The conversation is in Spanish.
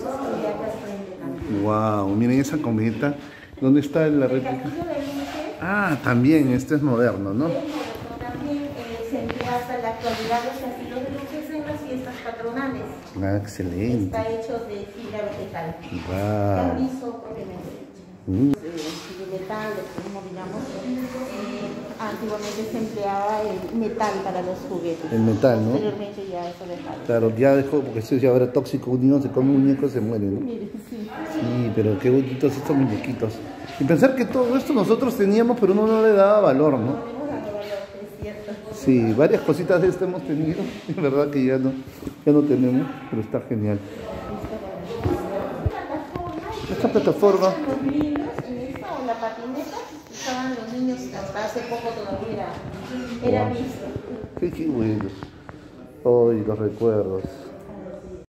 y acá al frente también. Wow, miren esa cometa. ¿Dónde está la El réplica? castillo de luces Ah, también, este es moderno, ¿no? es moderno también, se emplea hasta la actualidad los castillos de luces en las fiestas patronales. Ah, excelente. Está hecho de fibra vegetal. Wow. Carrizo propiamente dicho. De metal, como digamos, antiguamente se empleaba el metal para los juguetes. El metal, ¿no? Posteriormente ya eso dejado. Claro, ya dejó, porque eso ya ahora tóxico, un niño se come un muñeco se muere, ¿no? Miren, sí. Sí, pero qué bonitos estos muñequitos. Y pensar que todo esto nosotros teníamos, pero uno no le daba valor, ¿no? No hemos dado valor, es cierto. Sí, varias cositas de esto hemos tenido, es verdad que ya no tenemos, pero está genial. Esta plataforma. Los niños en esta o la patineta usaban los niños hasta hace poco todavía era visto. Qué bueno. Hoy los recuerdos.